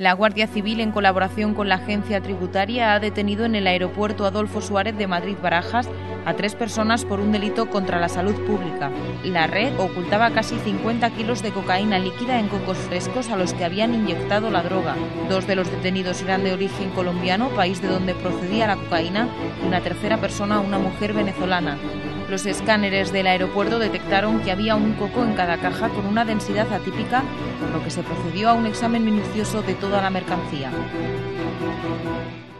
La Guardia Civil, en colaboración con la agencia tributaria, ha detenido en el aeropuerto Adolfo Suárez de Madrid-Barajas a 3 personas por un delito contra la salud pública. La red ocultaba casi 50 kilos de cocaína líquida en cocos frescos a los que habían inyectado la droga. 2 de los detenidos eran de origen colombiano, país de donde procedía la cocaína, y una tercera persona, una mujer venezolana. Los escáneres del aeropuerto detectaron que había un coco en cada caja con una densidad atípica, por lo que se procedió a un examen minucioso de toda la mercancía.